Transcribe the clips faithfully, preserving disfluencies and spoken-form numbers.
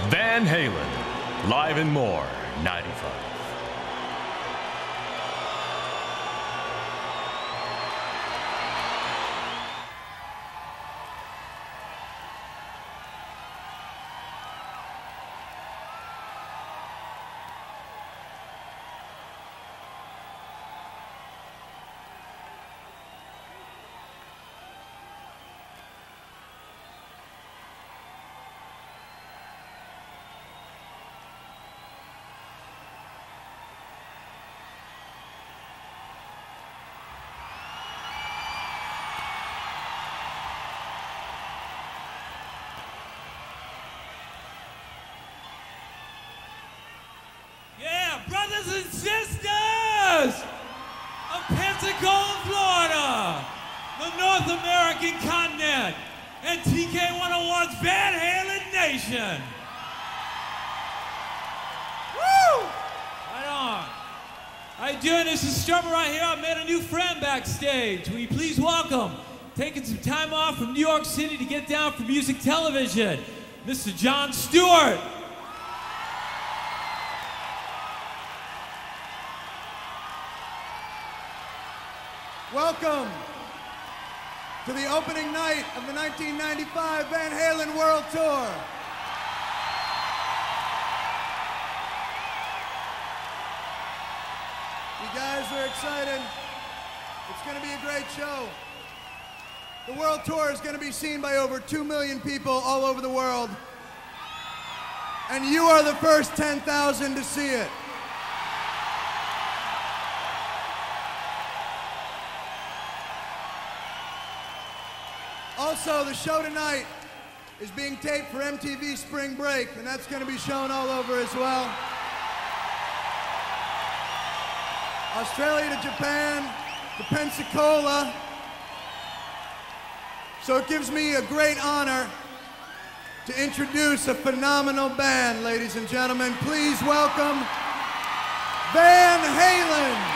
Van Halen, Live and More, ninety-five. Brothers and sisters of Pensacola, Florida, the North American continent, and T K one oh one's Van Halen Nation. Woo! Right on. How you doing? This is Strummer right here. I met a new friend backstage. Will you please welcome, taking some time off from New York City to get down for music television, Mister John Stewart. Welcome to the opening night of the nineteen ninety-five Van Halen World Tour. You guys are excited. It's going to be a great show. The World Tour is going to be seen by over two million people all over the world. And you are the first ten thousand to see it. Also, the show tonight is being taped for M T V Spring Break, and that's going to be shown all over as well. Australia to Japan, to Pensacola. So it gives me a great honor to introduce a phenomenal band, ladies and gentlemen. Please welcome Van Halen.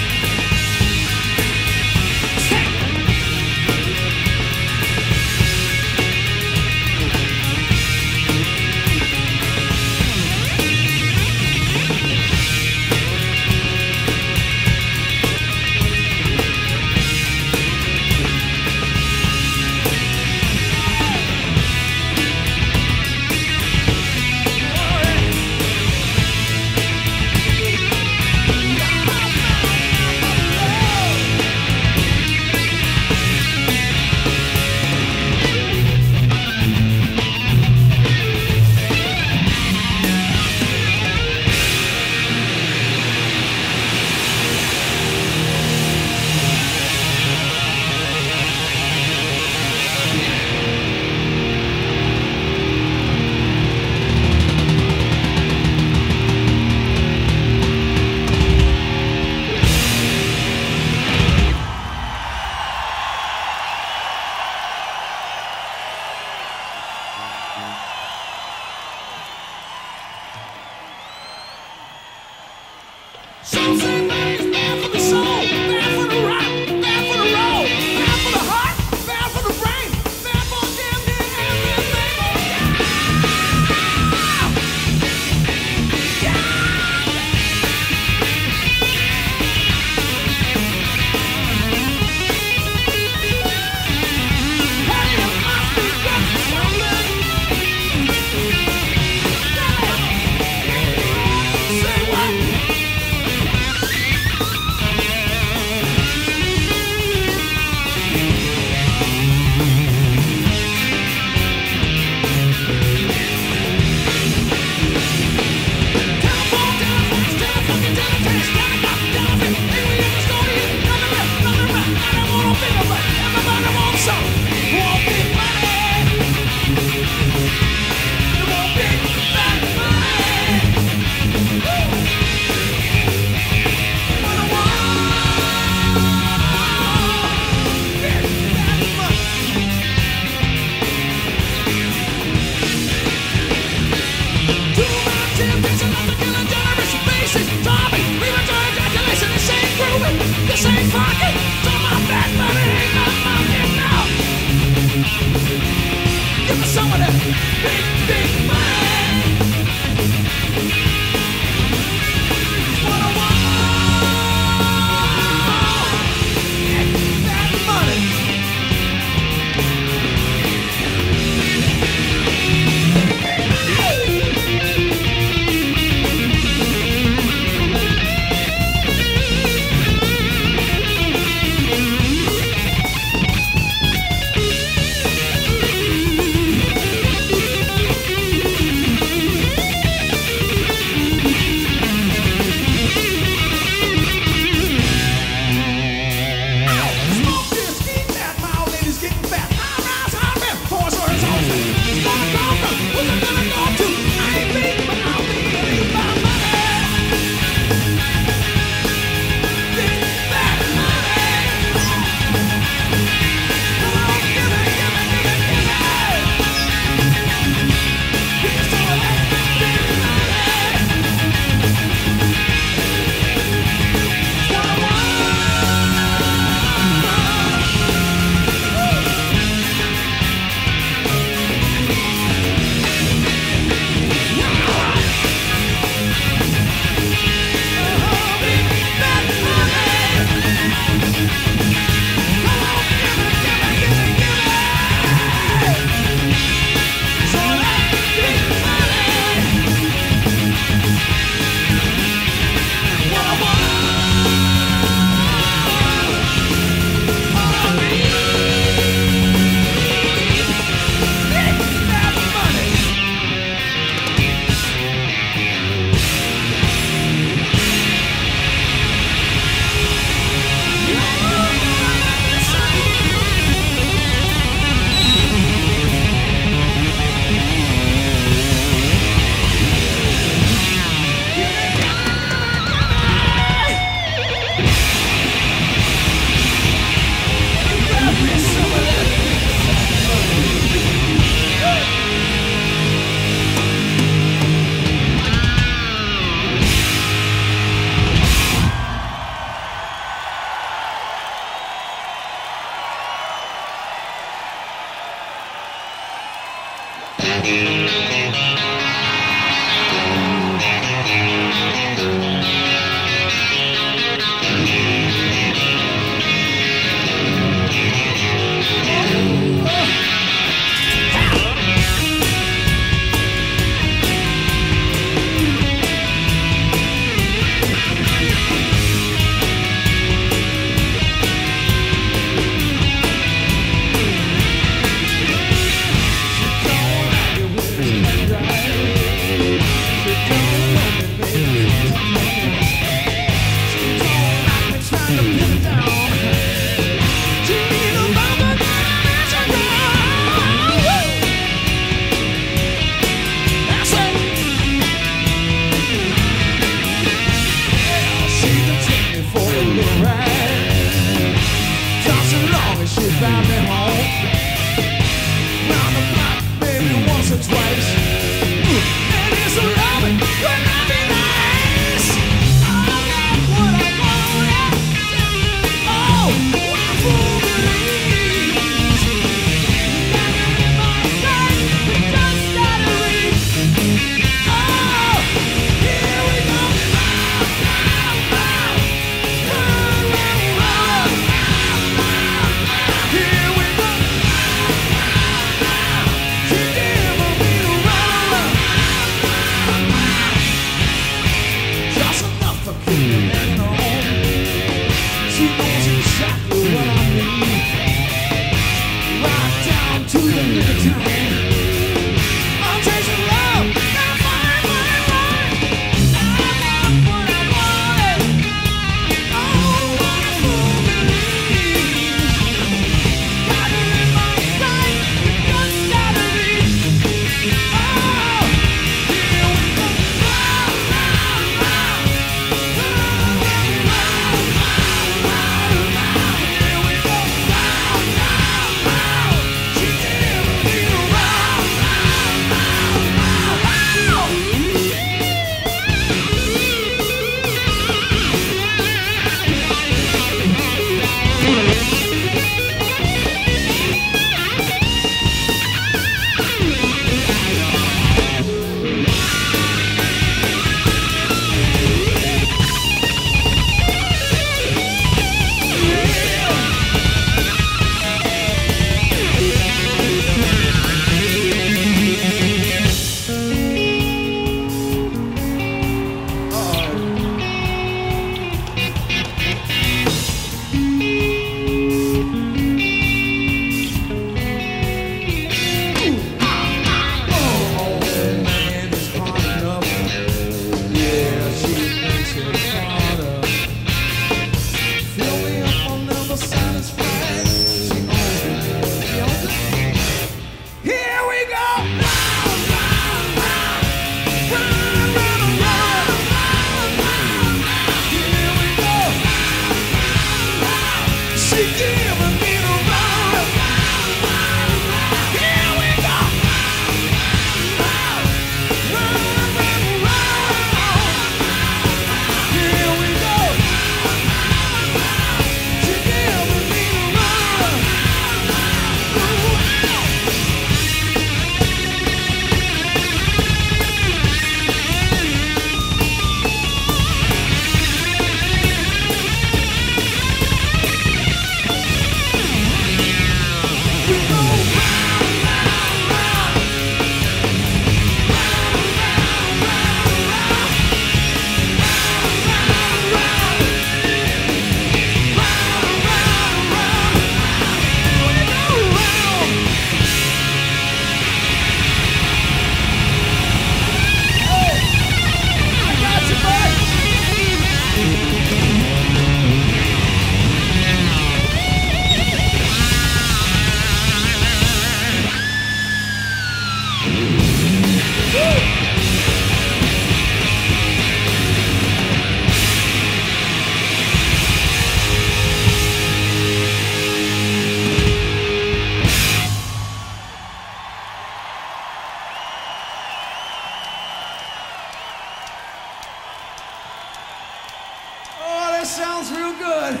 sounds real good.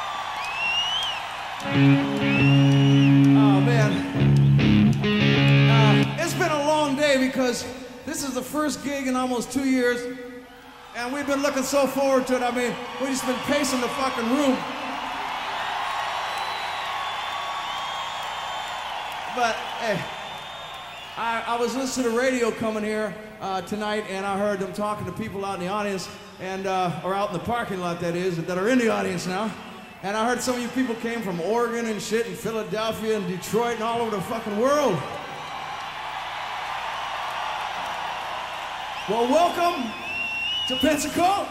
Oh, man. because this is the first gig in almost two years, and we've been looking so forward to it. I mean, we've just been pacing the fucking room. But, hey, I, I was listening to the radio coming here uh, tonight, and I heard them talking to people out in the audience, and uh, or out in the parking lot, that is, that are in the audience now. And I heard some of you people came from Oregon and shit, and Philadelphia and Detroit and all over the fucking world. Well, welcome to Pensacola.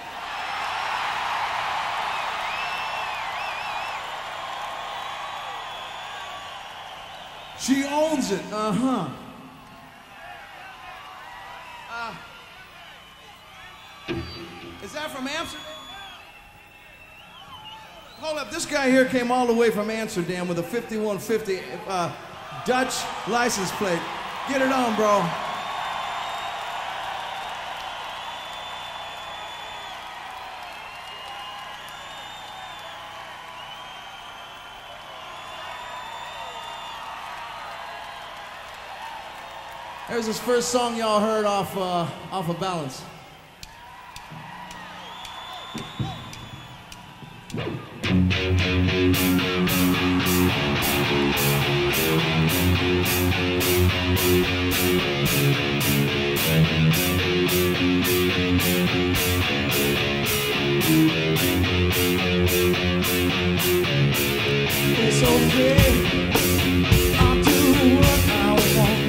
She owns it, uh-huh. Uh, is that from Amsterdam? Hold up, this guy here came all the way from Amsterdam with a fifty-one fifty uh, Dutch license plate. Get it on, bro. There's this first song y'all heard off, uh, off of Balance. It's okay, I'll do what I want.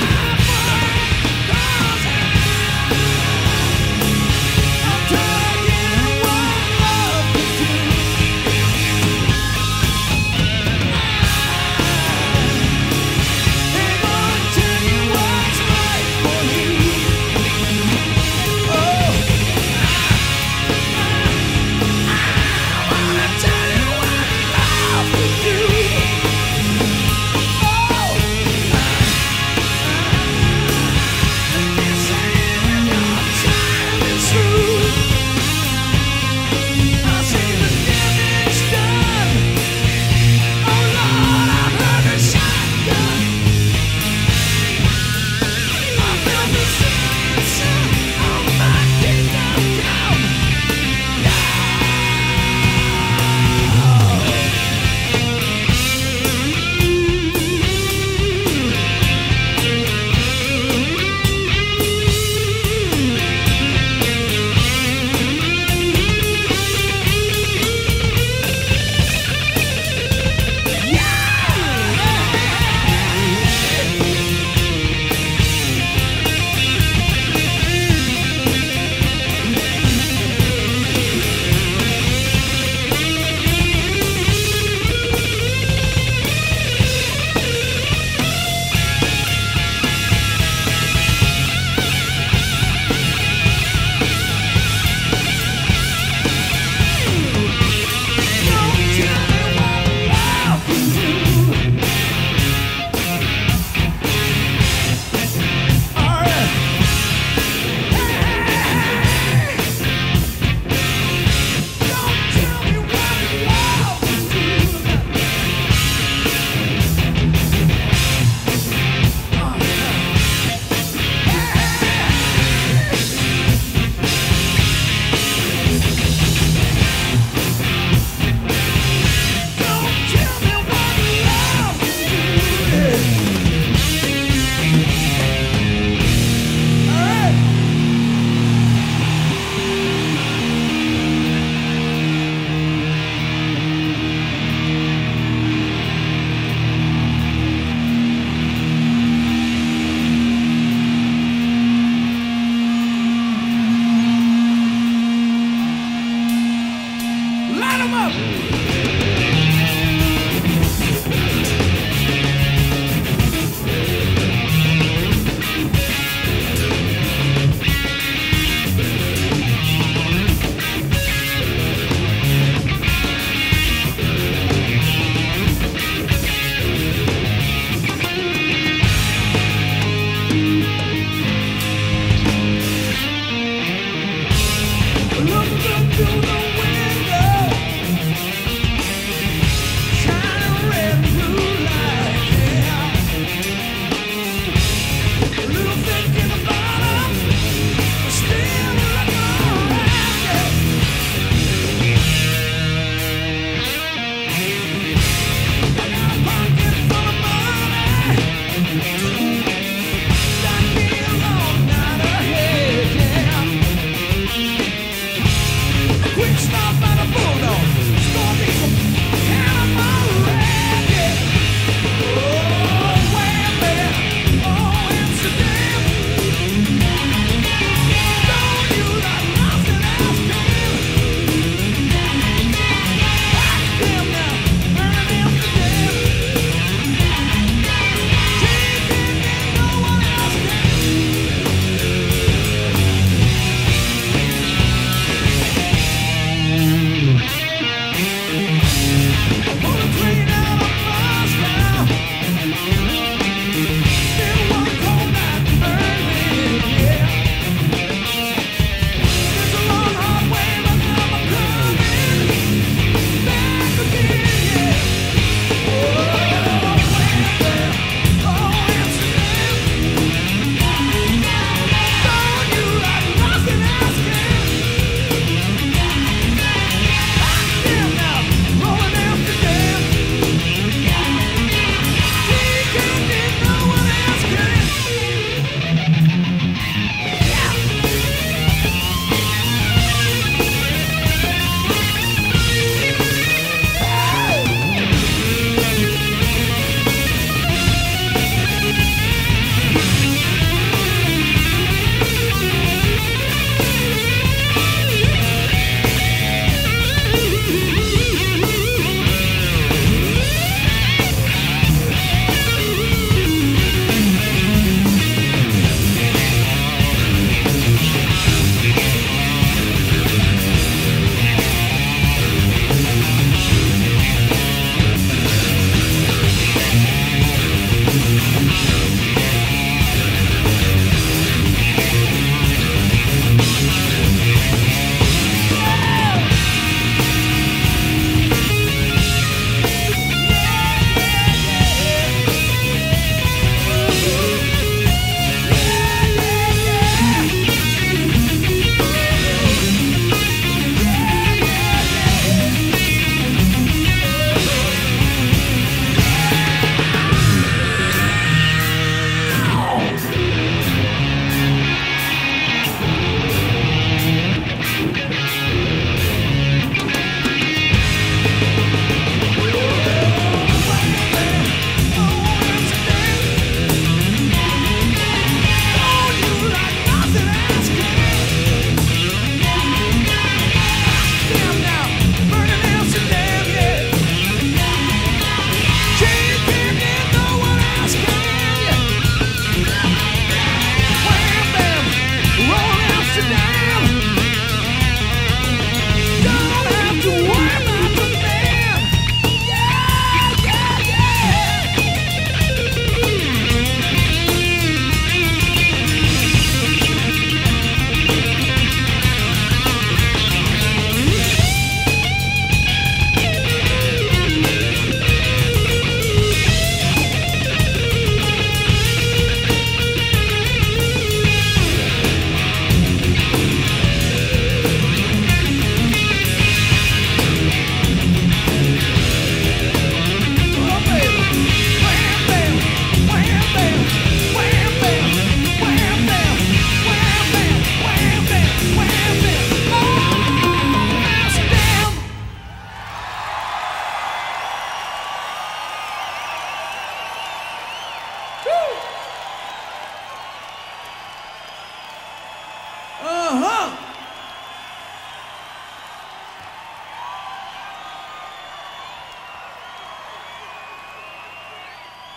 Again.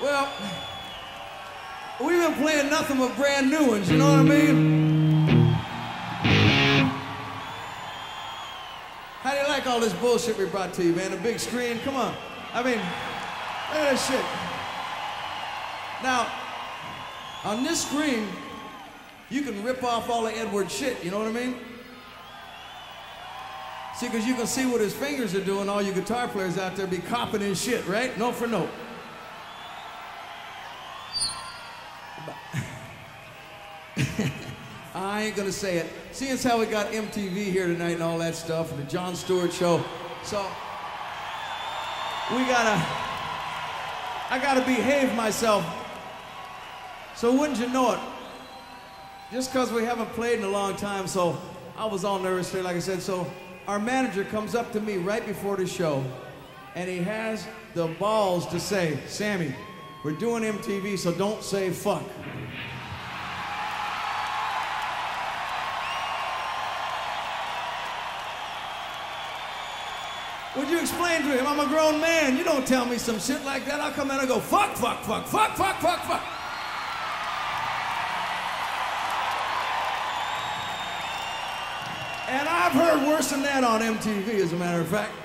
Well, we've been playing nothing but brand new ones, you know what I mean? How do you like all this bullshit we brought to you, man? The big screen, come on. I mean, look at this shit. Now, on this screen, you can rip off all the Edward shit, you know what I mean? See, because you can see what his fingers are doing, all you guitar players out there be copying his shit, right? Note for note. I ain't gonna say it. Seeing as how we got M T V here tonight and all that stuff, and the Jon Stewart show, so we gotta, I gotta behave myself. So wouldn't you know it, just because we haven't played in a long time, so I was all nervous there, like I said, so our manager comes up to me right before the show, and he has the balls to say, Sammy, we're doing M T V, so don't say fuck. Would you explain to him, I'm a grown man, you don't tell me some shit like that, I'll come in and go, fuck, fuck, fuck, fuck, fuck, fuck, fuck. And I've heard worse than that on M T V, as a matter of fact.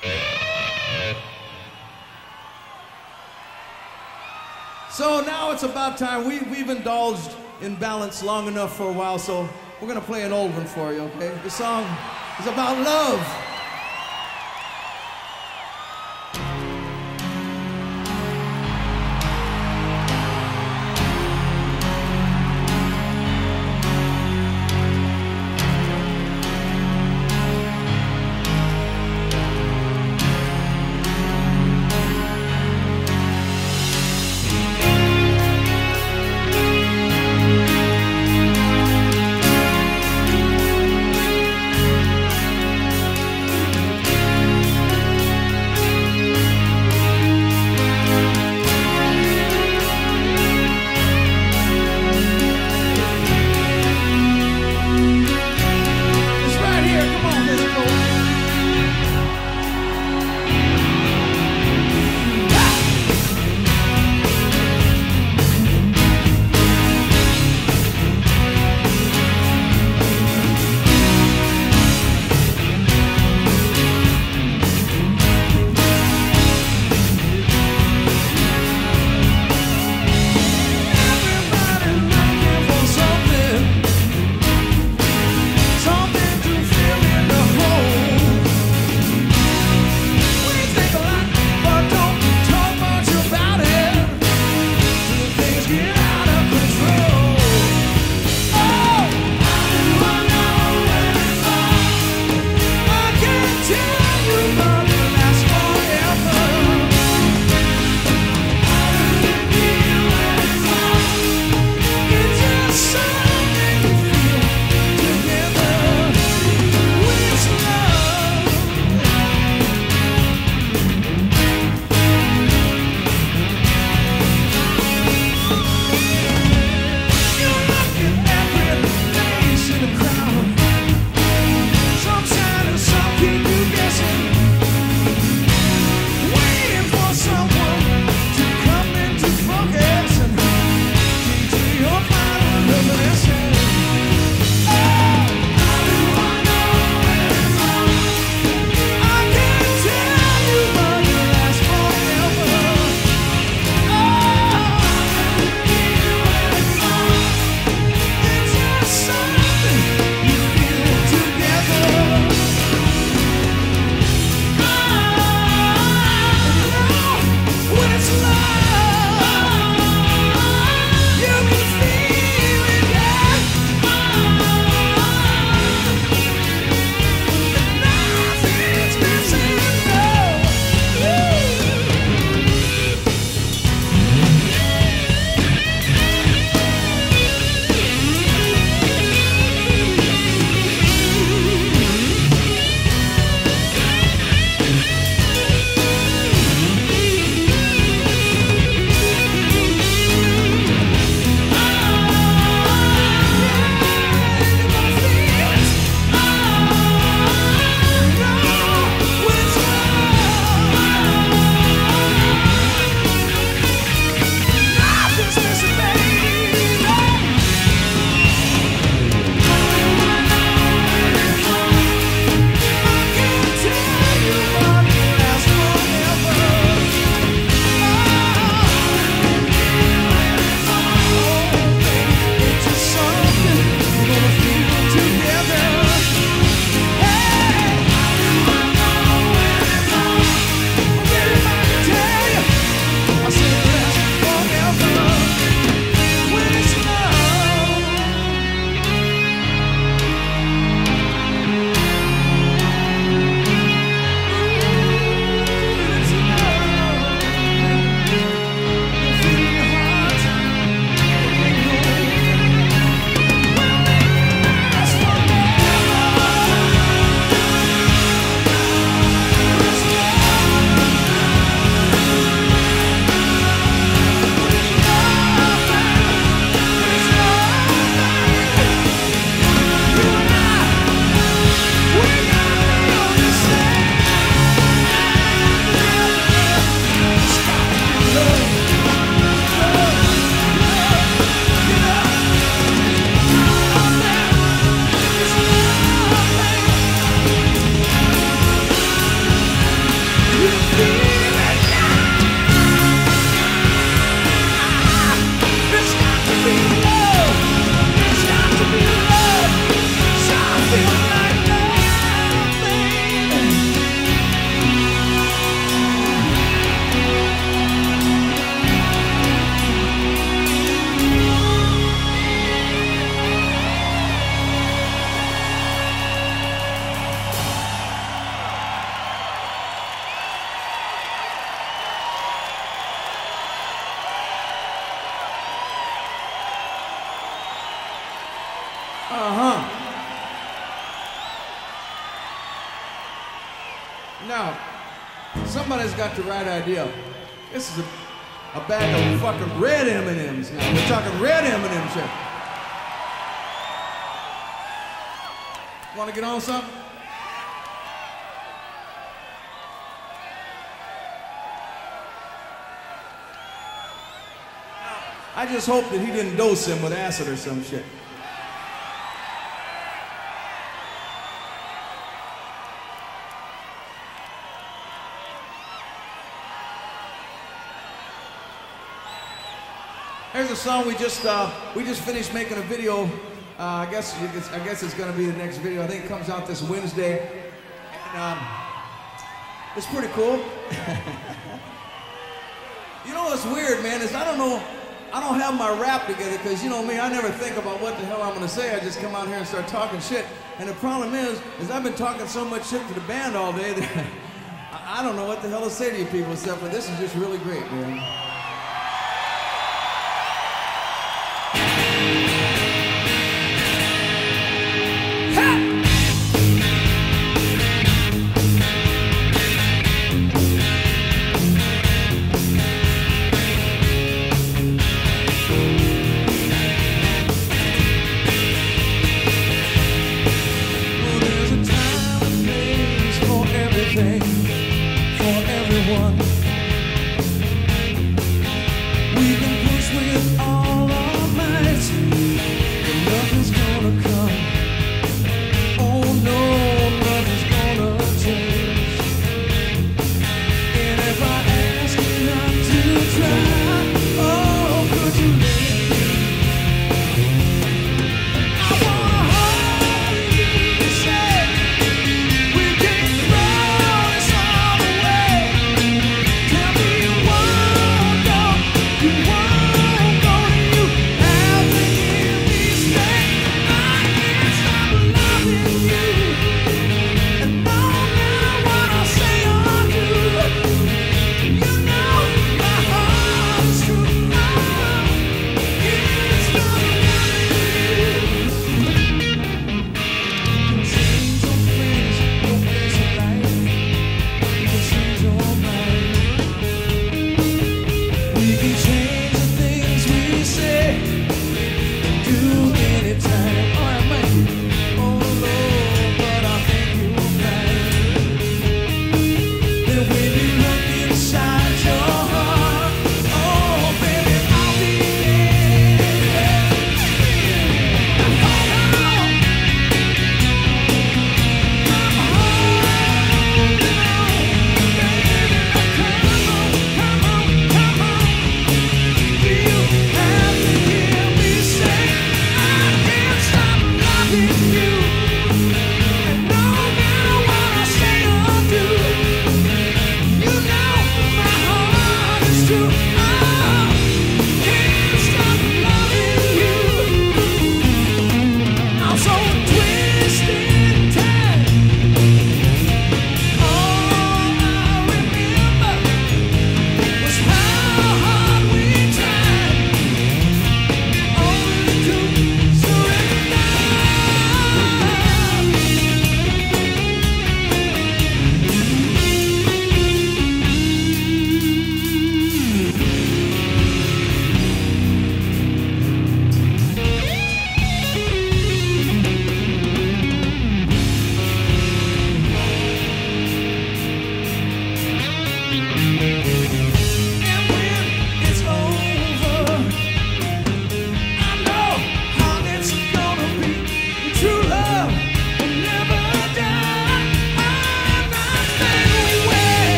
So now it's about time. We, we've indulged in balance long enough for a while, so we're gonna play an old one for you, okay? The song is about love. Now, somebody's got the right idea. This is a, a bag of fucking red M and M's now. We're talking red M and M's here. Want to get on something? I just hope that he didn't dose him with acid or some shit. Here's a song we just uh, we just finished making a video. Uh, I guess it's, I guess it's gonna be the next video. I think it comes out this Wednesday, and um, it's pretty cool. You know what's weird, man, is I don't know. I don't have my rap together because, you know me, I never think about what the hell I'm gonna say. I just come out here and start talking shit. And the problem is, is I've been talking so much shit to the band all day that I don't know what the hell to say to you people except for this is just really great, man.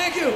Thank you.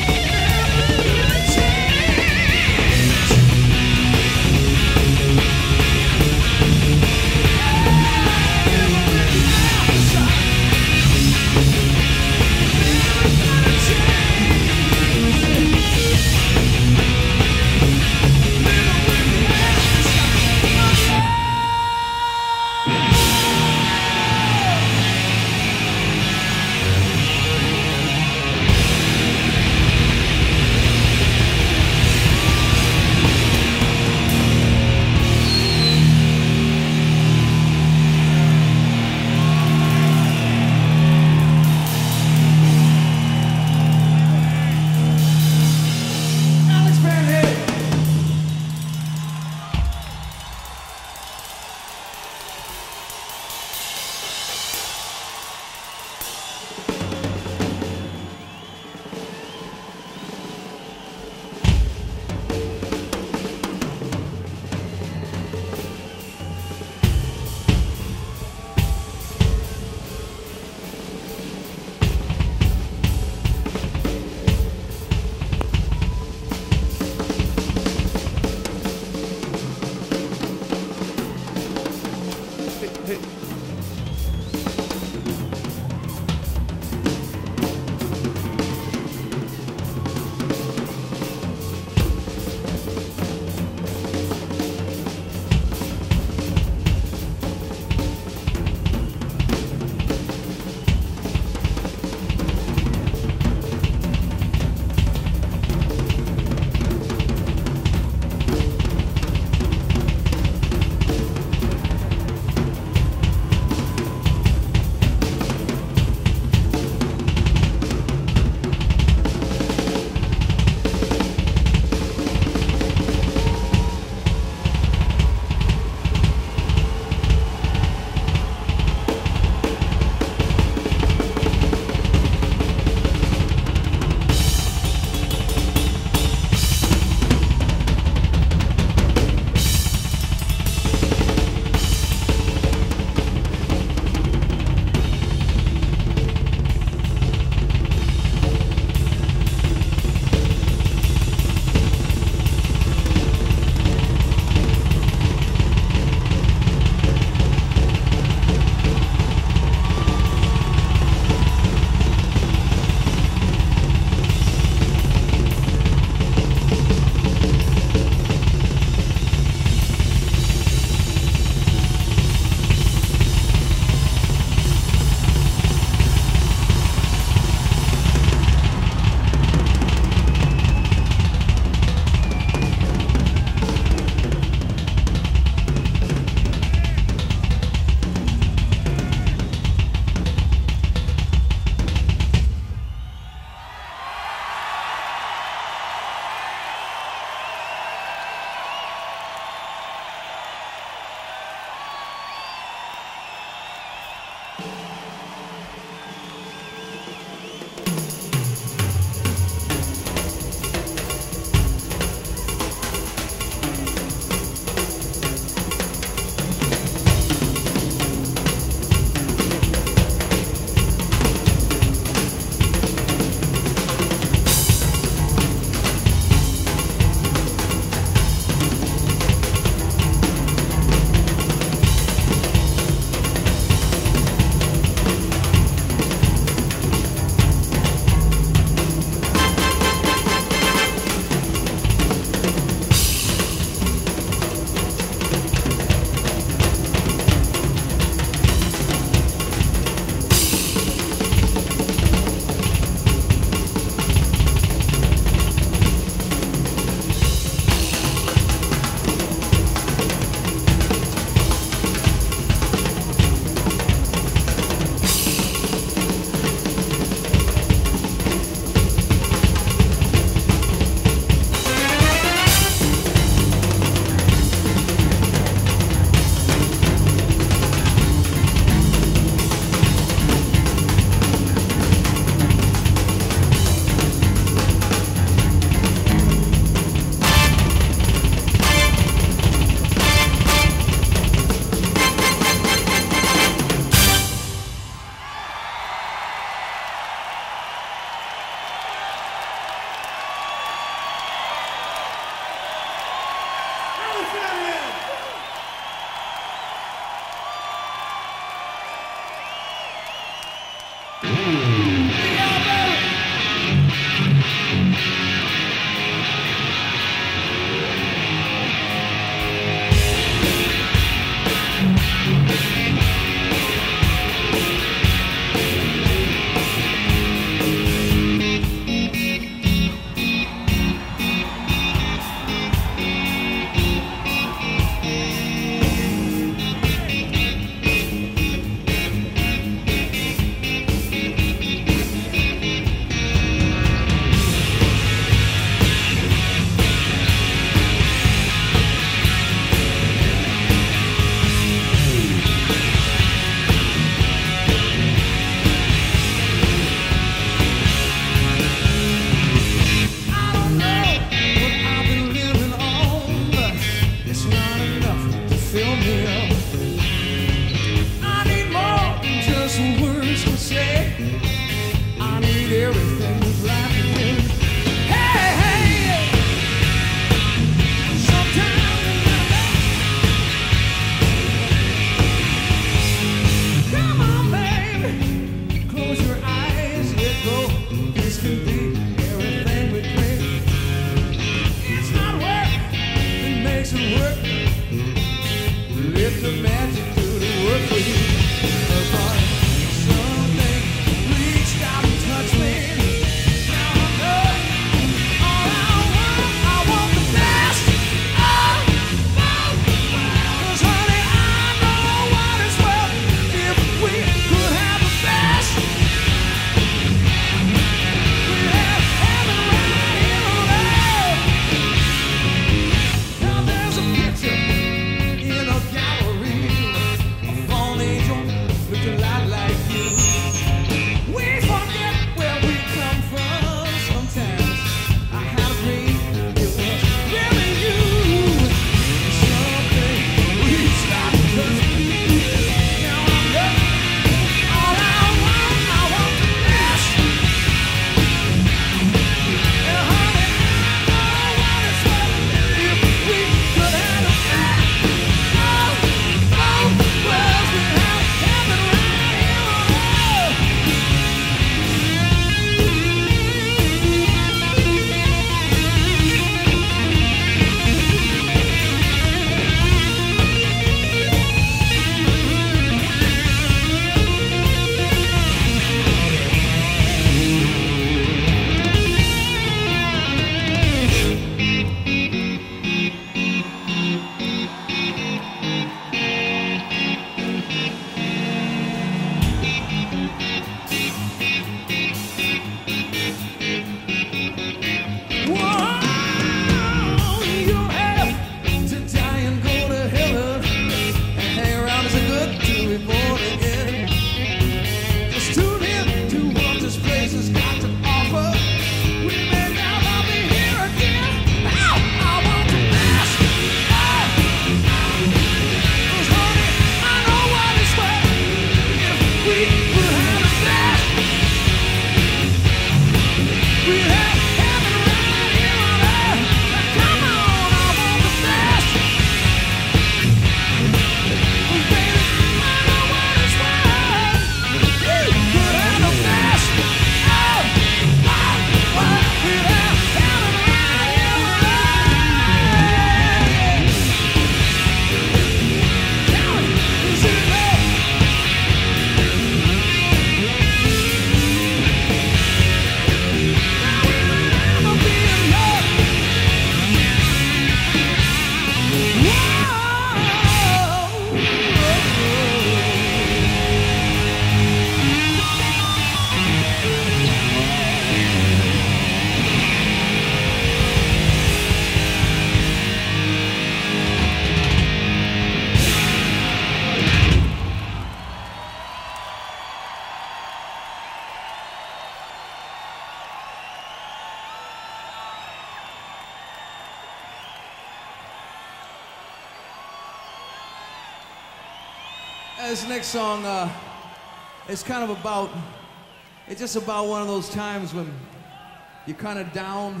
This next song, uh, it's kind of about, it's just about one of those times when you're kind of down,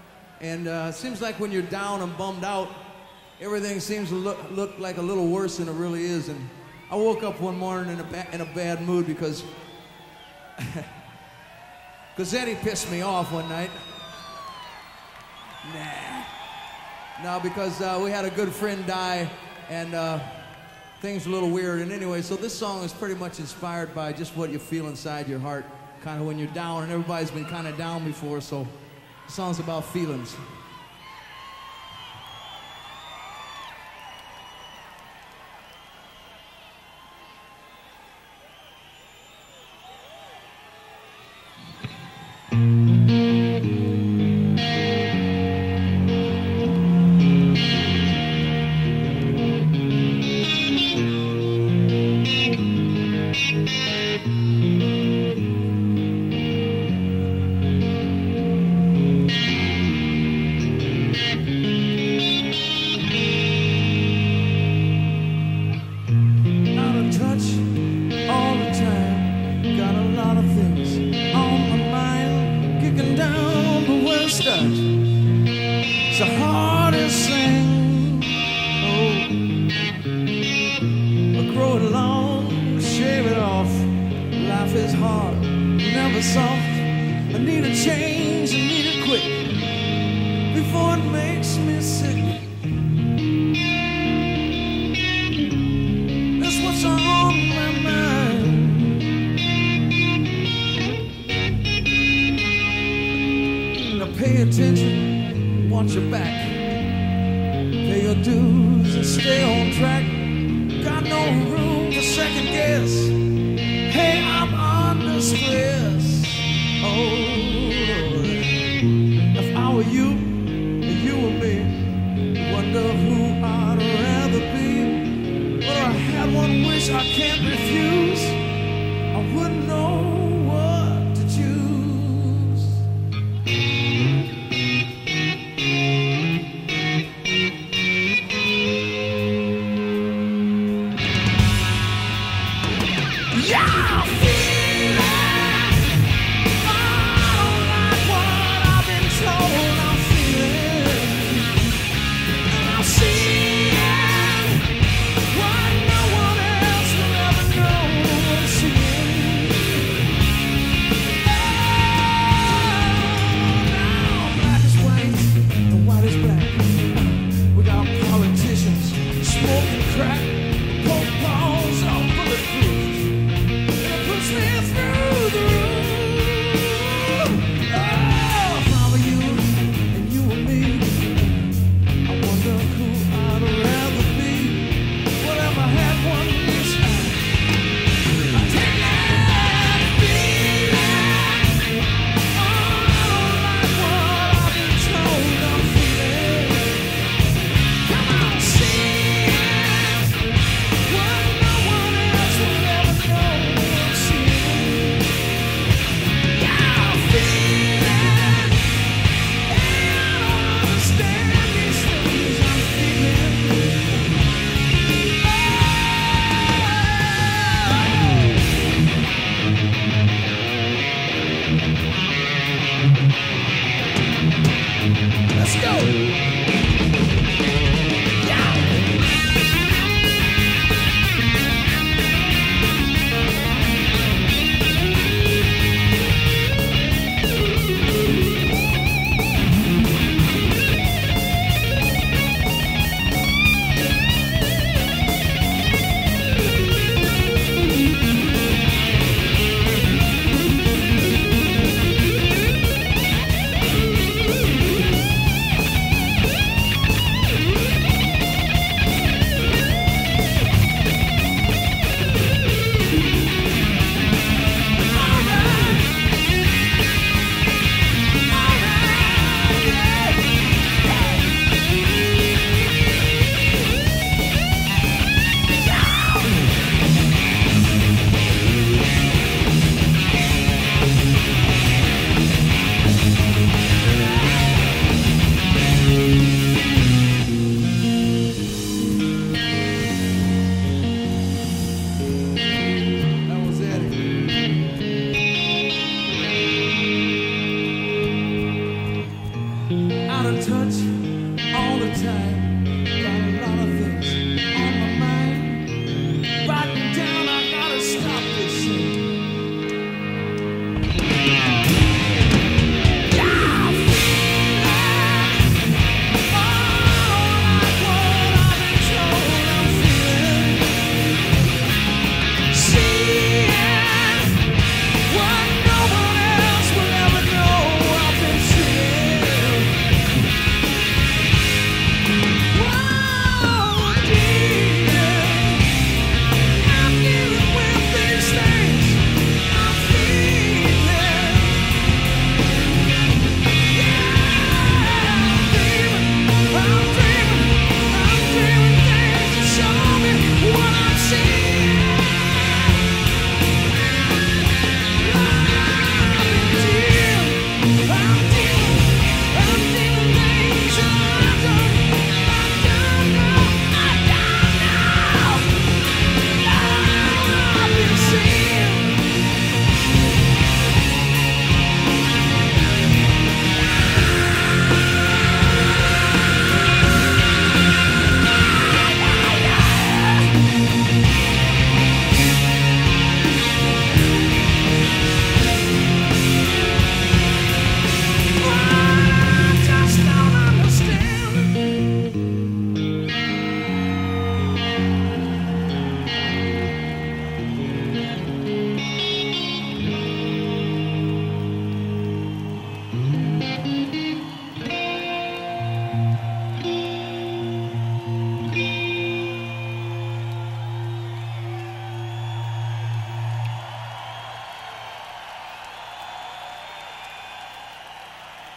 and uh, it seems like when you're down and bummed out, everything seems to look, look like a little worse than it really is. And I woke up one morning in a, ba in a bad mood because Because Eddie pissed me off one night. Nah. No, because uh, we had a good friend die, and uh, things were a little weird. And anyway, so this song is pretty much inspired by just what you feel inside your heart, kind of when you're down, and everybody's been kind of down before, so the song's about feelings.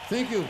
Thank you.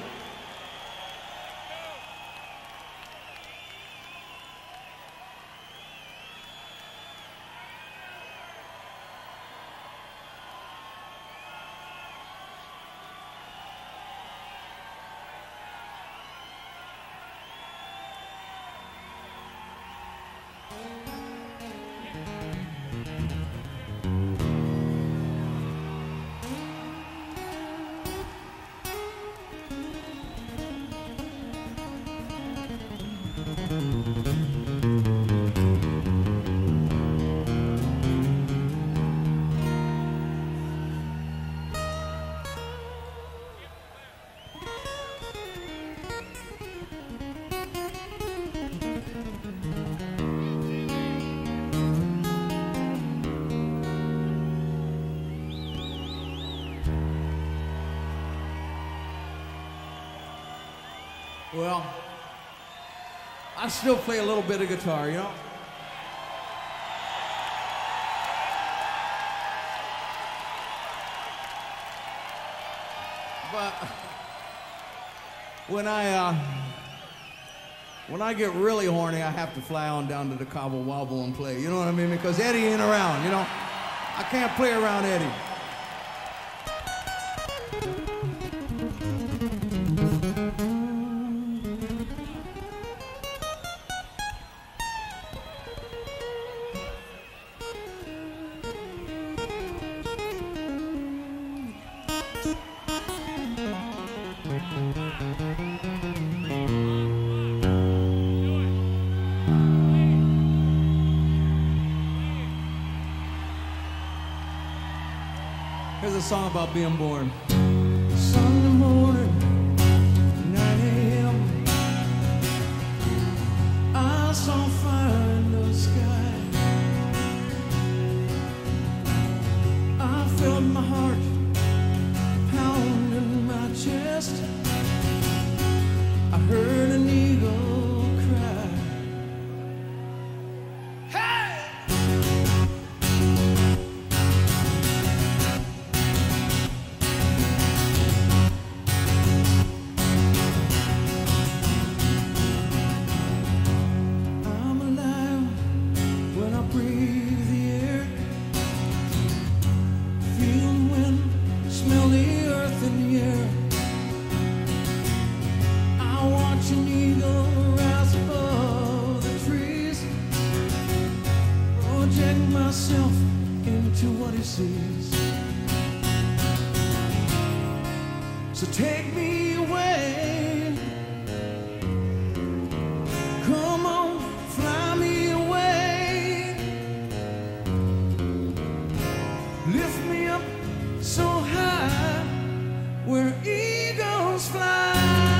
Well, I still play a little bit of guitar, you know? But when I, uh, when I get really horny, I have to fly on down to the Cabo Wabo and play, you know what I mean? Because Eddie ain't around, you know? I can't play around Eddie. Here's a song about being born. Sunday morning, nine A M I saw fire in the sky. I felt my heart pounding my chest. I heard an eagle cry. Hey! I'm alive when I breathe the air. Feel the wind, smell the earth in the air. I watch an eagle rise above the trees, project myself into what he sees. So take me away, come on, fly me away, lift me up so high where eagles fly.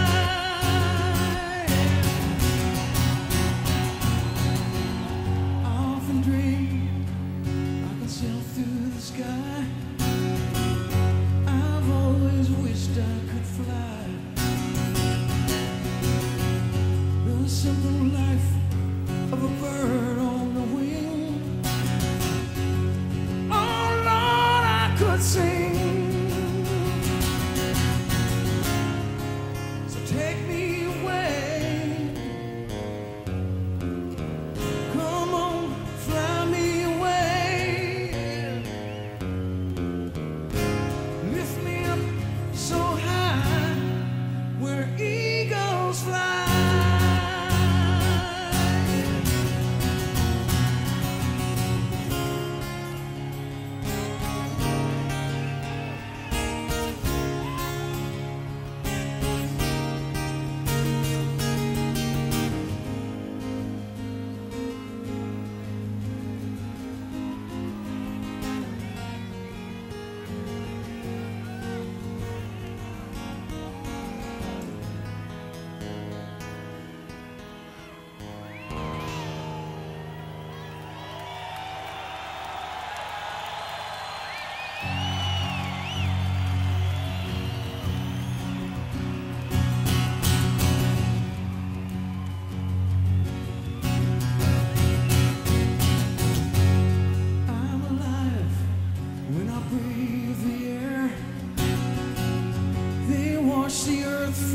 I often dream I can sail through the sky. I've always wished I could fly.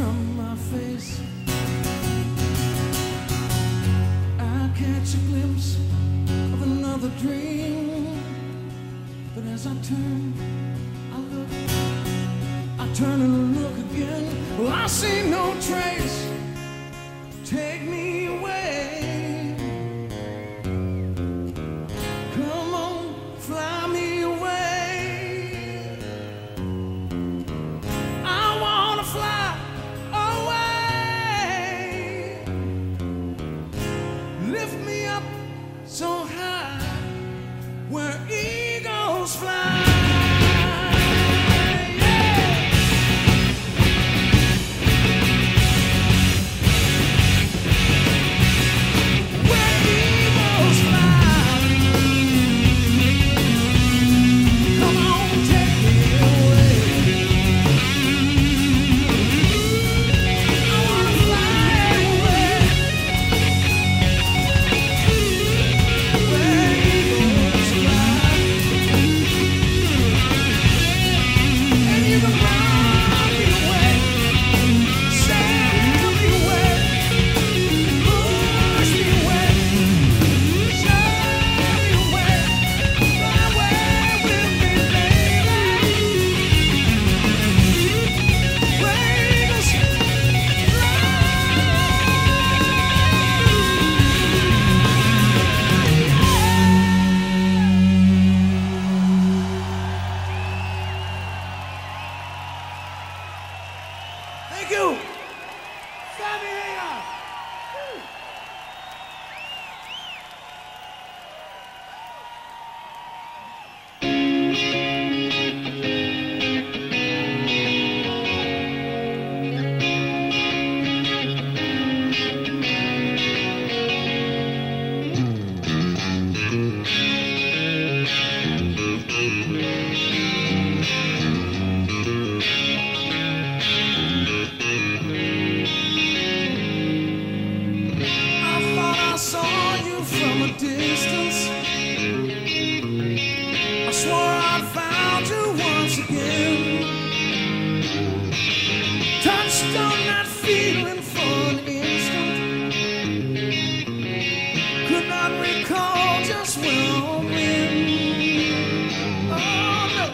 from my face. I catch a glimpse of another dream, but as I turn, I look, I turn and look again. Well, I see no trace. Take me away. Come on, fly me away. I wanna fly away. Lift me up so high where eagles fly. Thank you. Sammy, Hagar. Distance. I swore I'd found you once again. Touched on that feeling for an instant. Could not recall just where or when. Oh no.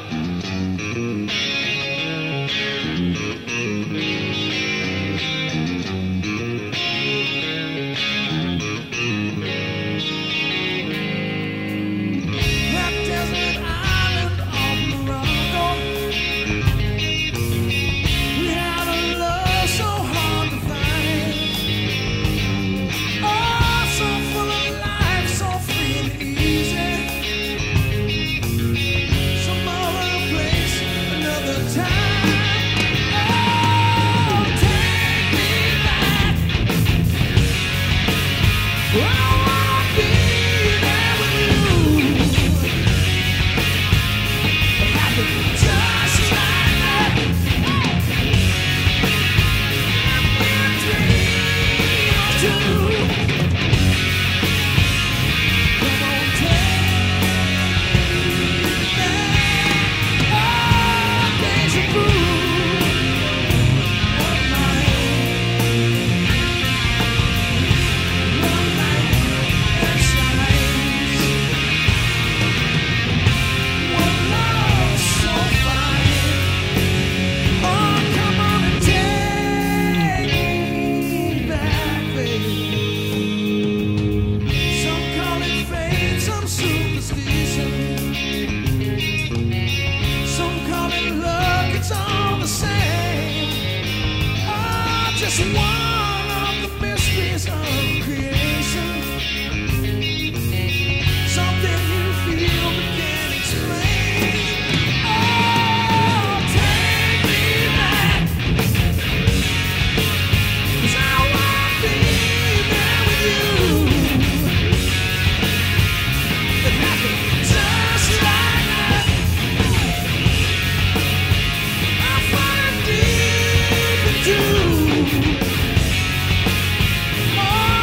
Oh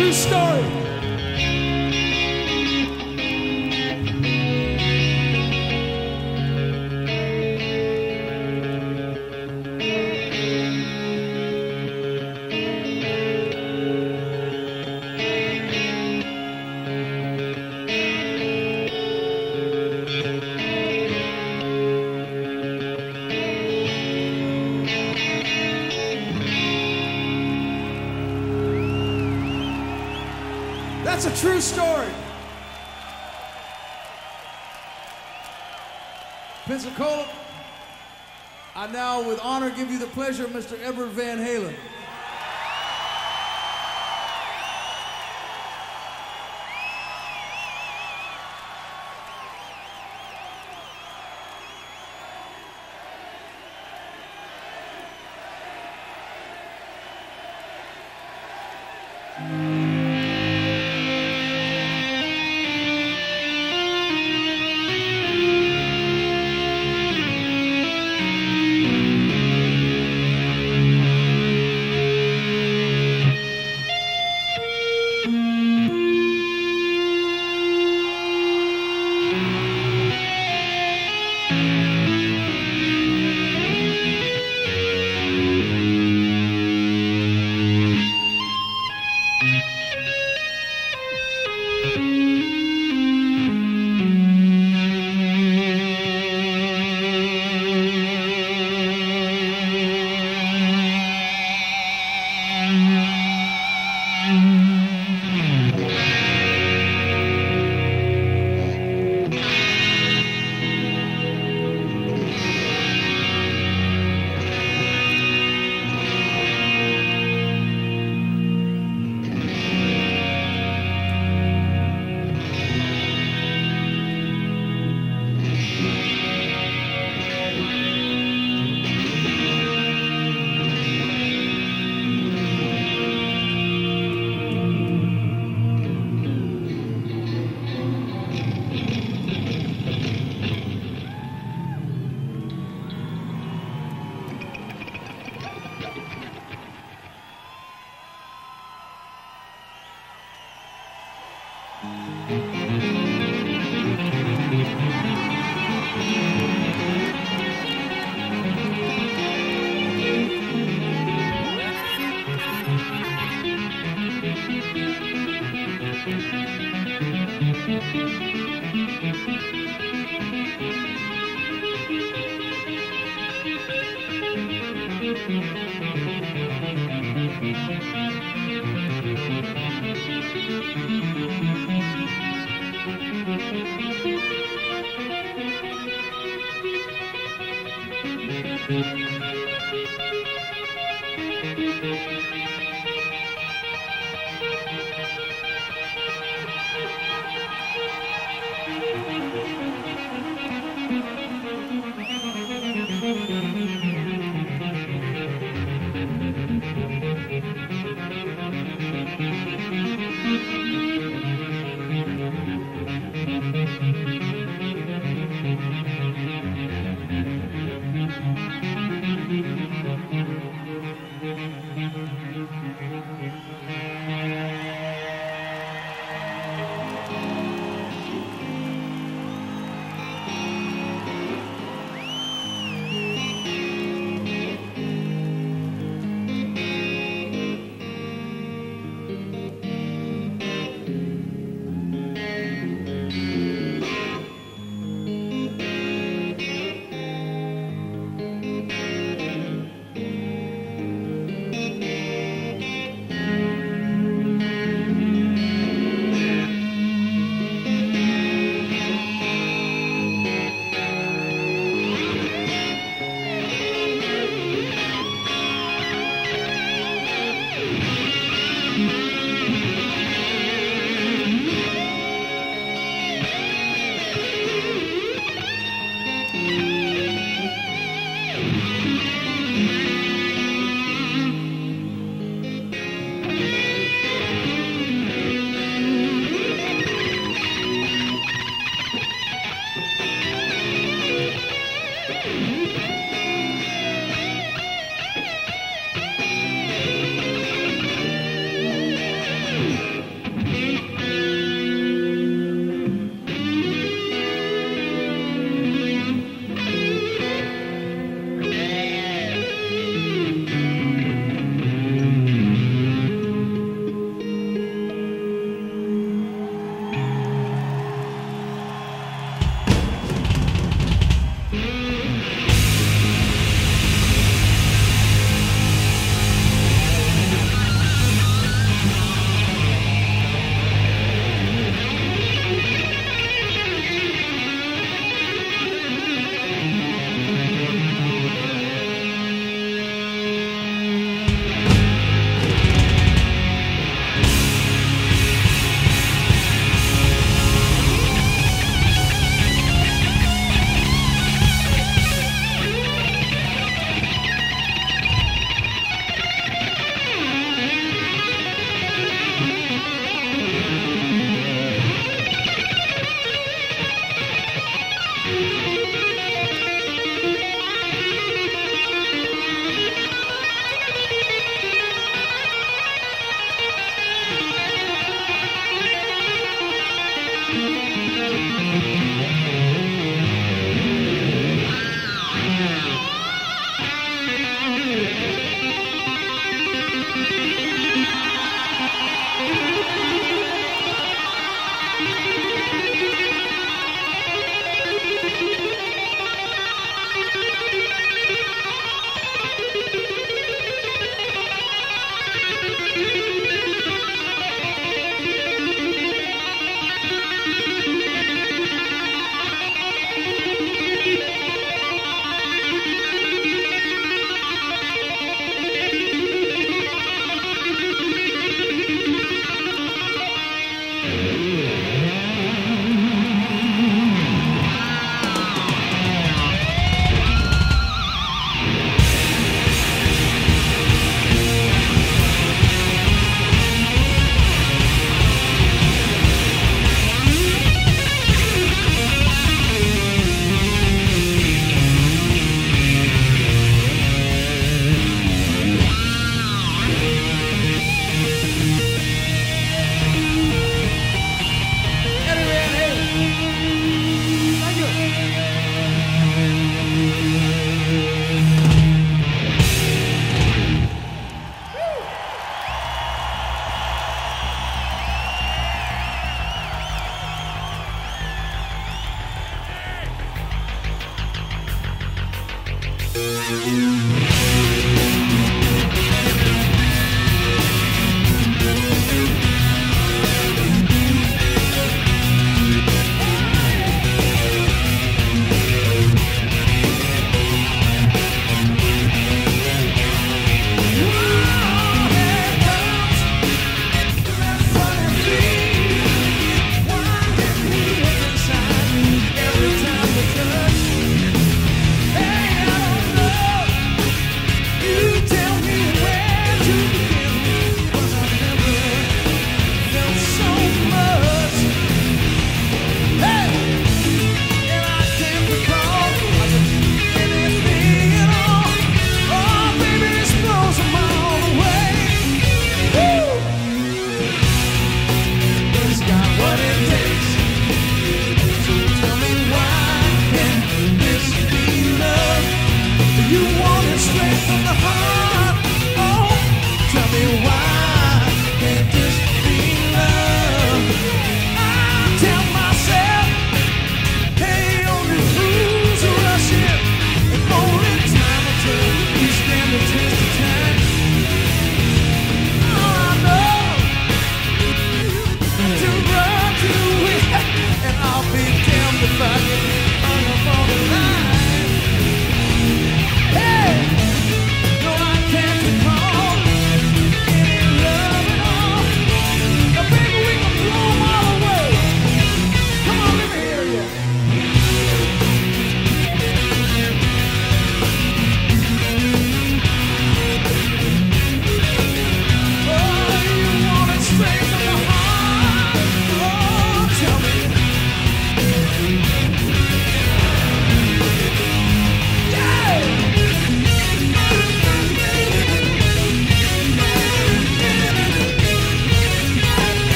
true story. That's a true story. Pensacola, I now with honor give you the pleasure of Mister Edward Van Halen.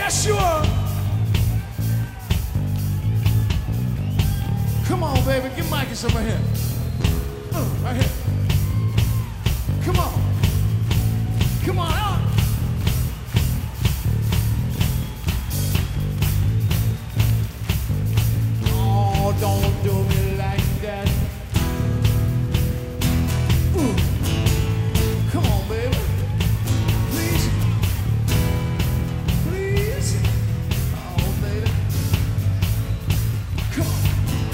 Yes, you are. Come on, baby. Give Mikey some right here. Uh, right here. Come on. Come on out. Oh, don't do me like that. Ooh. Come on, baby. Please. Please. Oh, baby. Come on.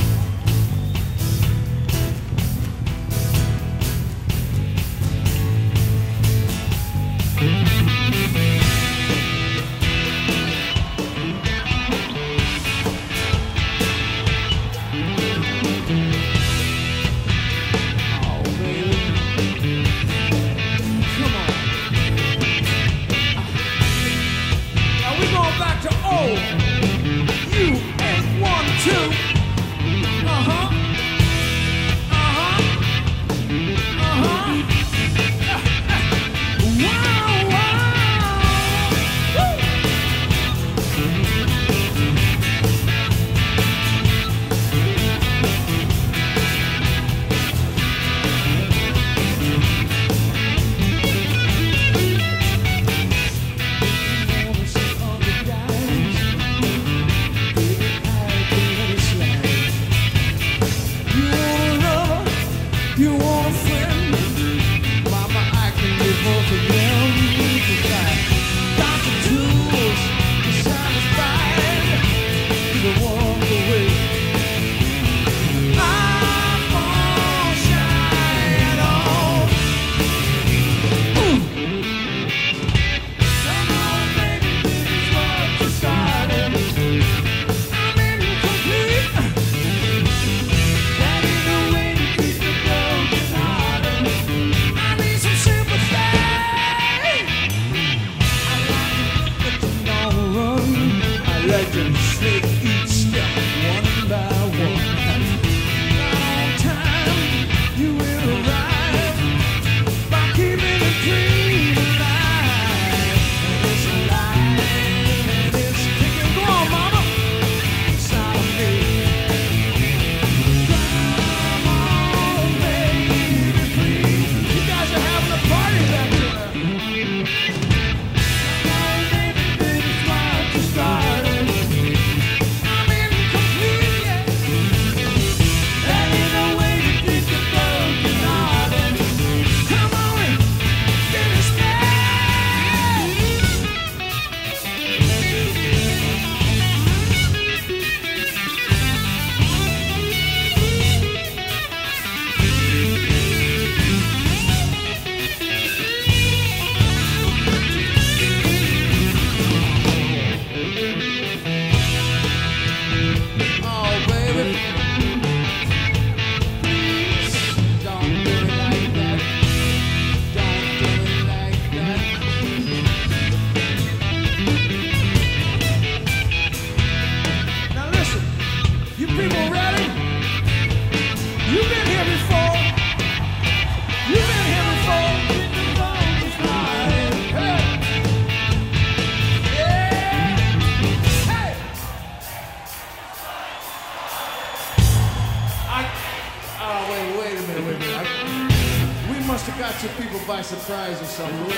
By surprise or something.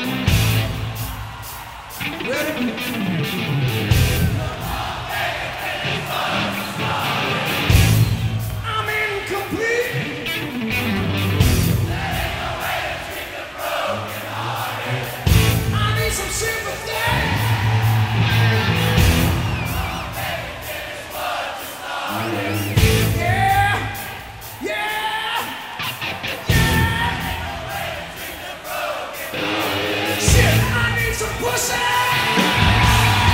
Ready? I'm incomplete. I need some sympathy. Yeah, yeah. Shit, I need some pussy!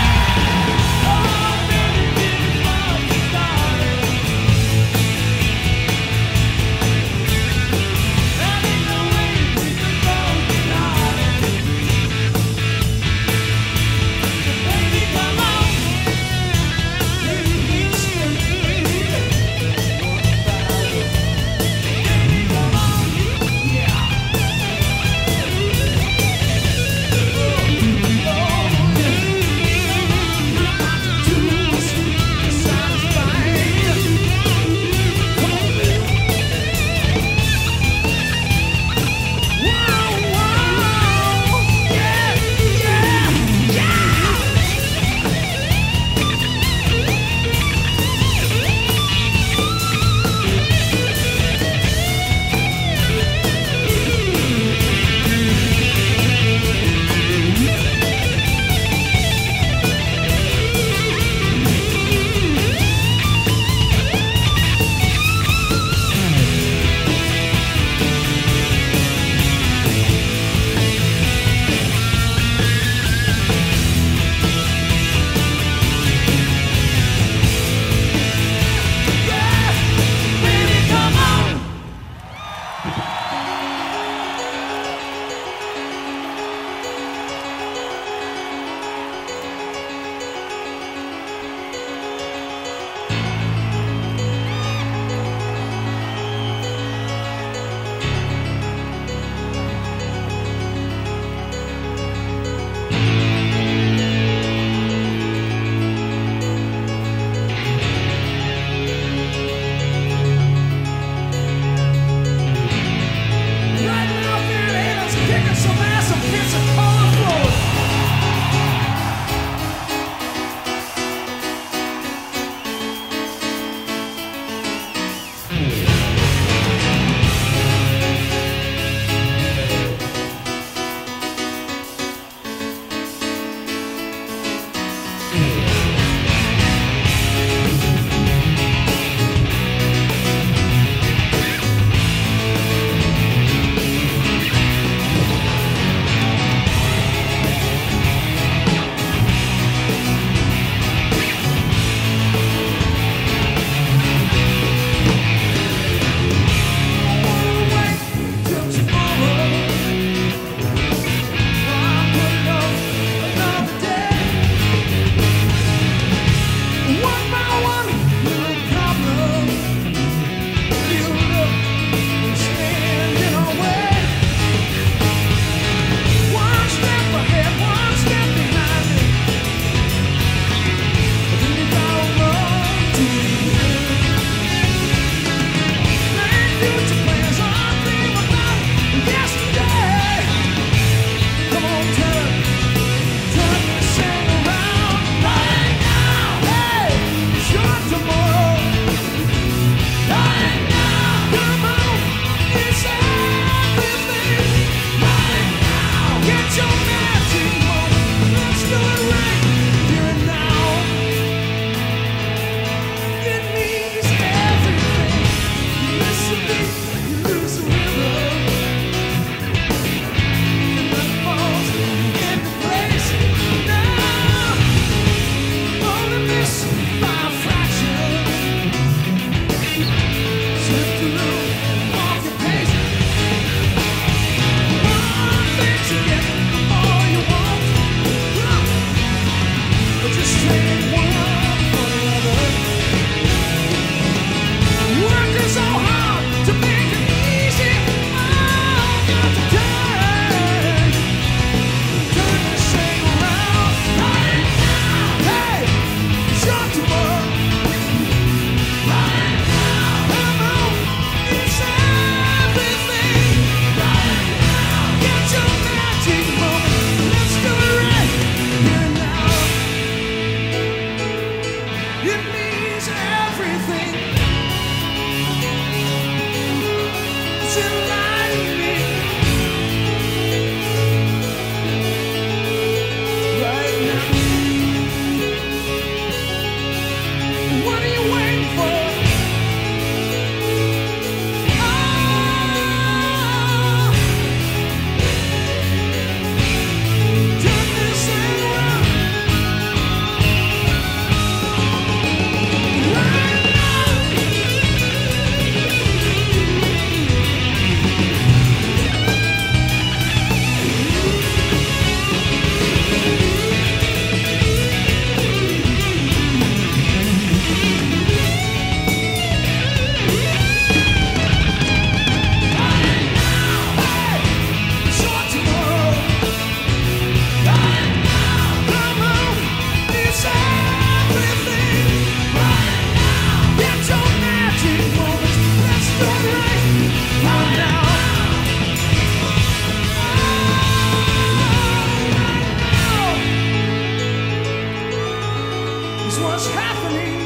is what's happening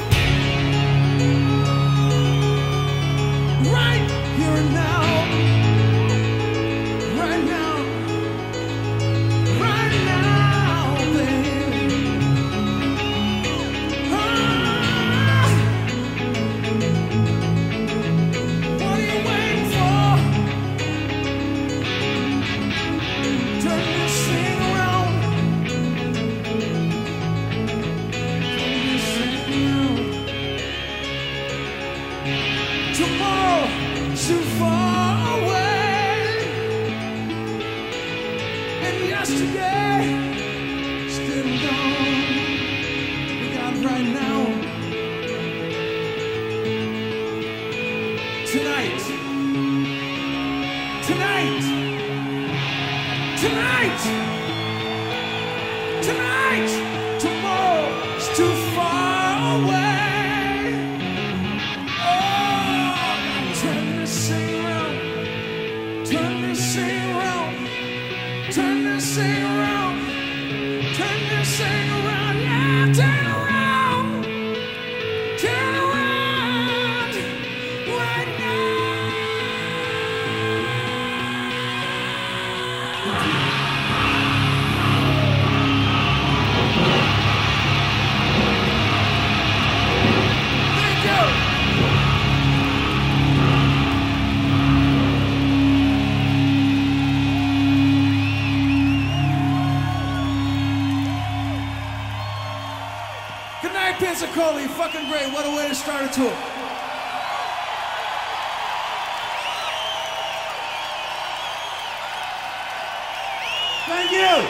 right here and now. Right now. Right now, baby. Ah. What are you waiting for? Turn this thing around. Turn this thing around. Tomorrow is too far away, and yesterday still gone. We got right now. Tonight. Tonight. Tonight. Tonight. Tomorrow is too far away. Oh, turn this thing around. Turn this thing around. Turn this thing around. Turn this thing around. Yeah, turn around. Turn around. Right now. Thank you. Good night, Pensacola. You're fucking great. What a way to start a tour. Thank you.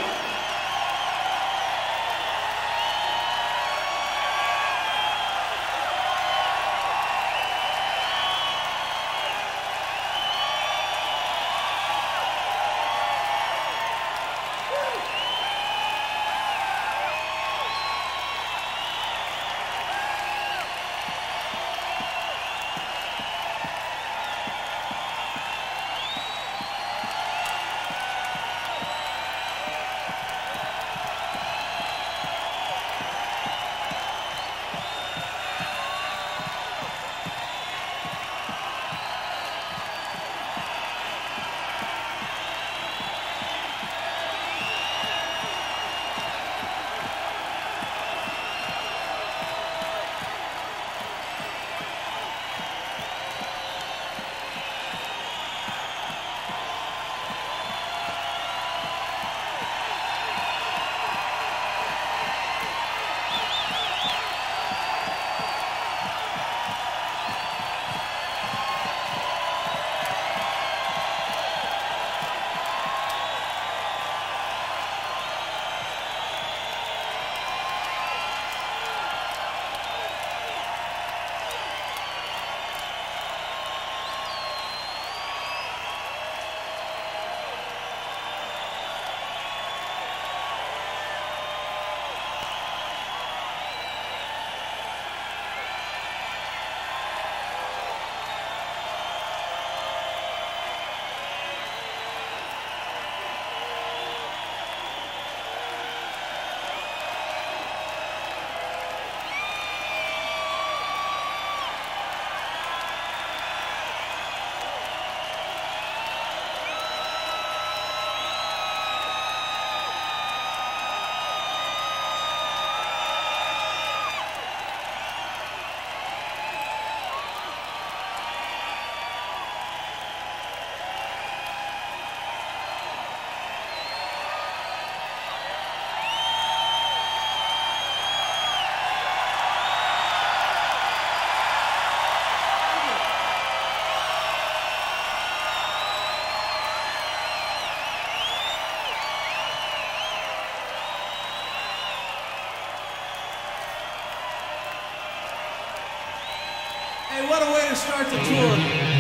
Hey, what a way to start the tour.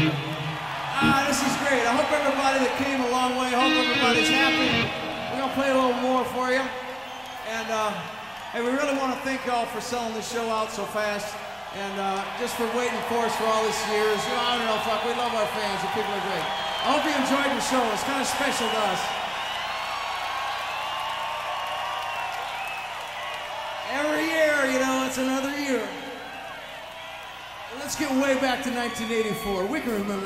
Ah, this is great. I hope everybody that came a long way, I hope everybody's happy. We're going to play a little more for you. And, uh, hey, we really want to thank y'all for selling this show out so fast. And uh, just for waiting for us for all these years. You know, I don't know, fuck, we love our fans. The people are great. I hope you enjoyed the show. It's kind of special to us. Every year, you know, That's another year. Let's get way back to nineteen eighty-four. We can remember.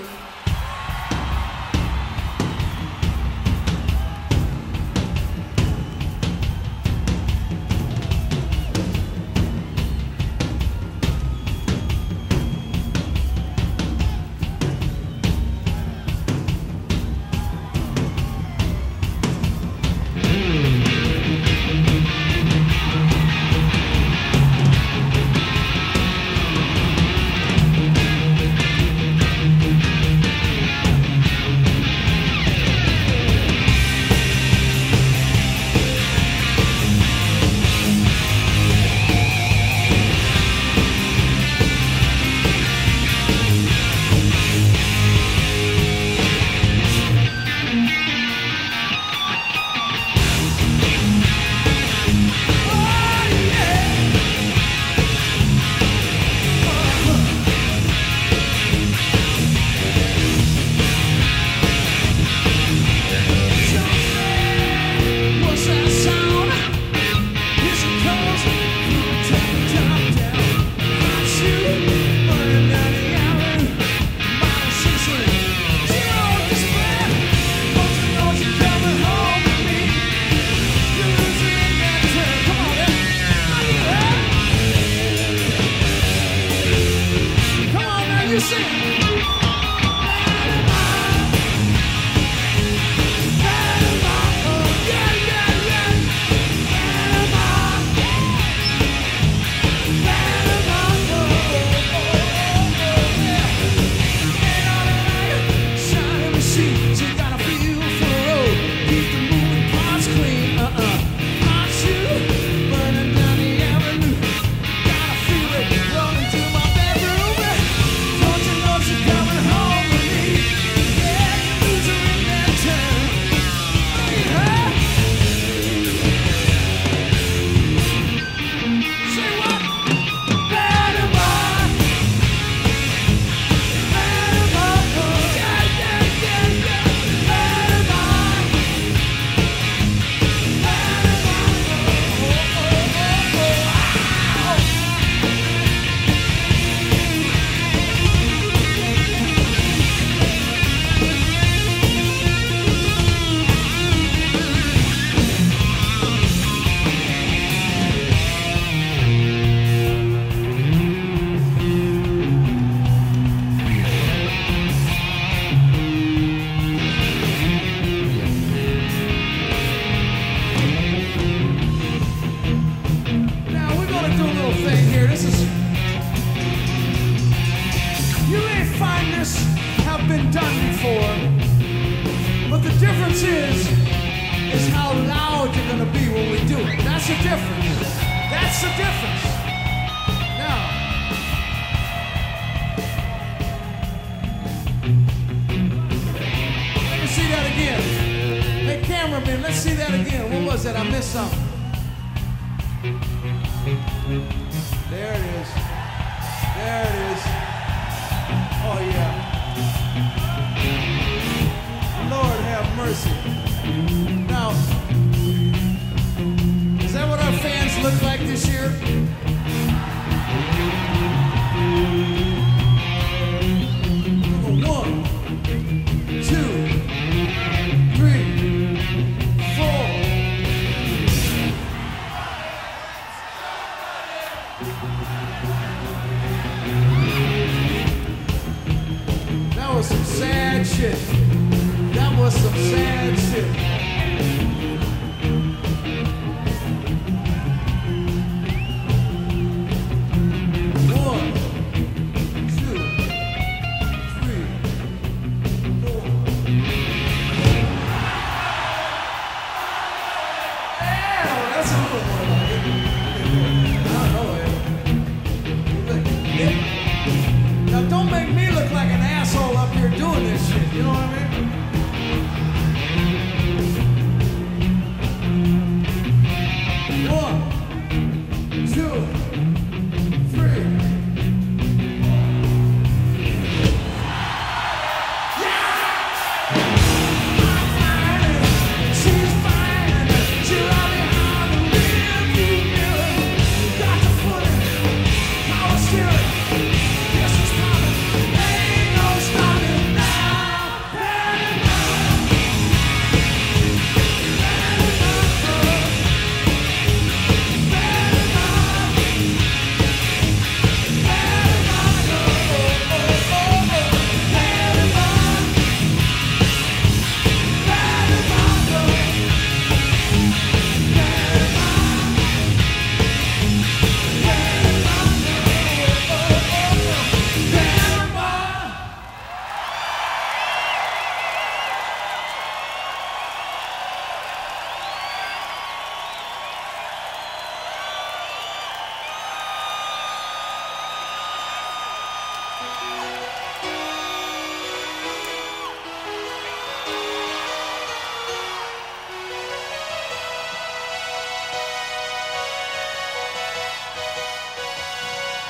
Like an asshole up here doing this shit, you know what I mean?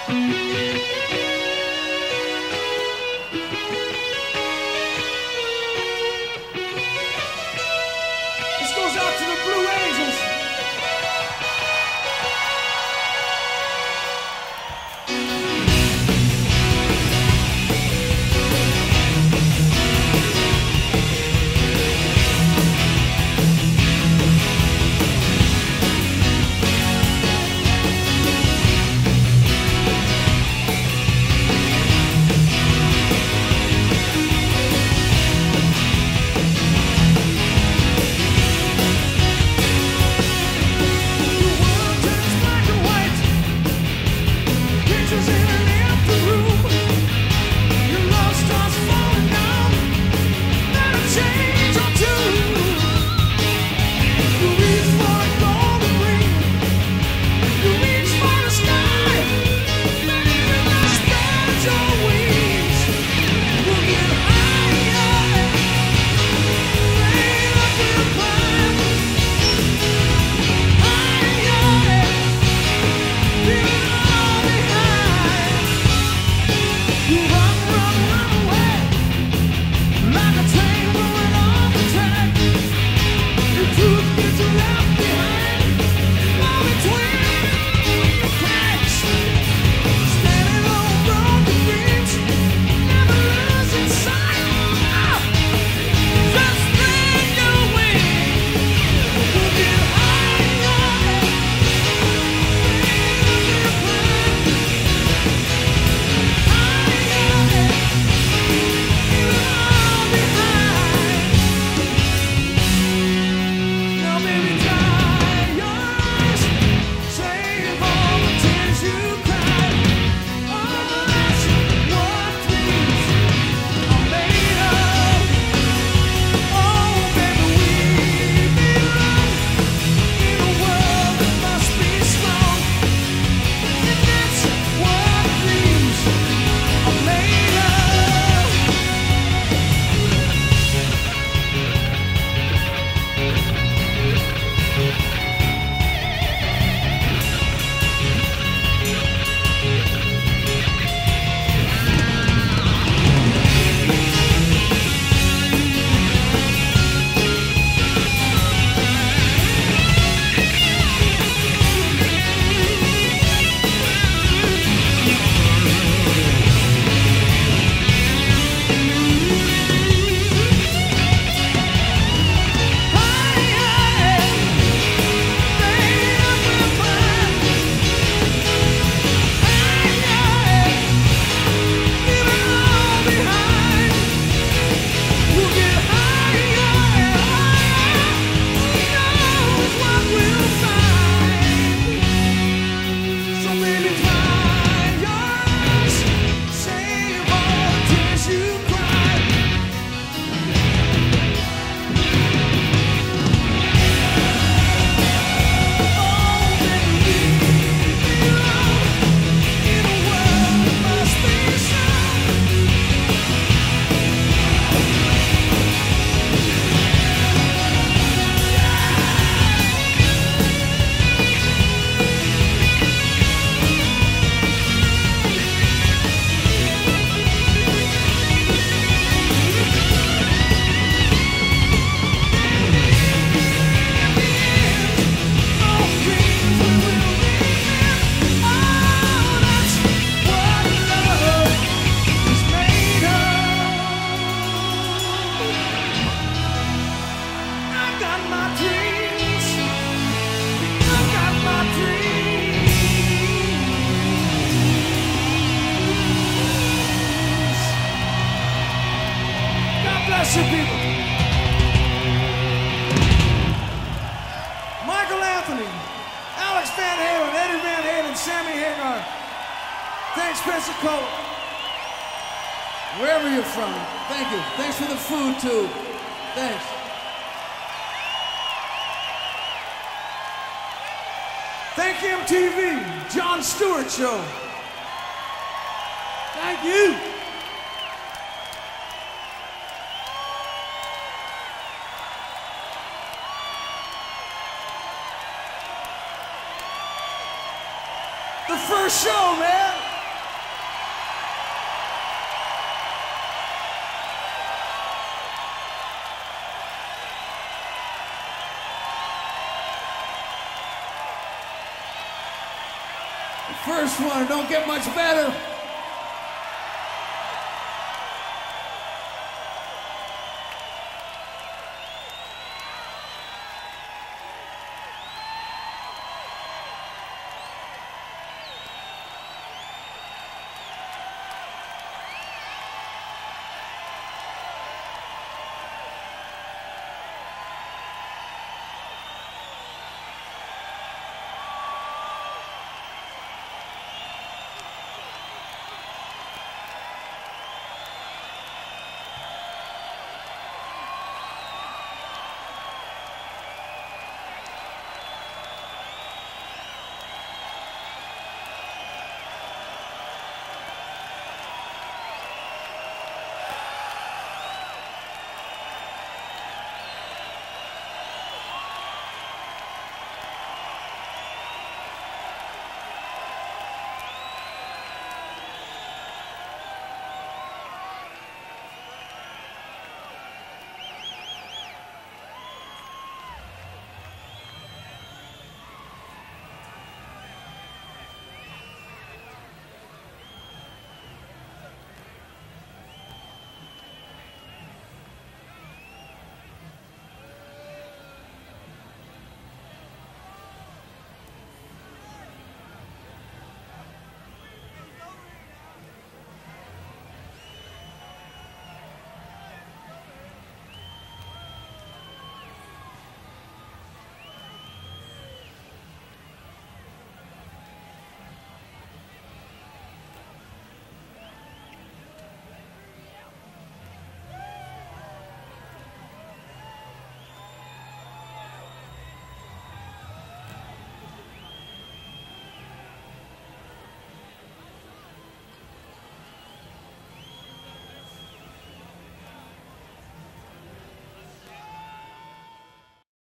Bless you, people. Michael Anthony, Alex Van Halen, Eddie Van Halen, Sammy Hagar. Thanks, Pensacola. Wherever you're from, thank you. Thanks for the food, too. Thanks. Thank you, M T V, Jon Stewart Show. Thank you. The first show, man. First one, don't get much better.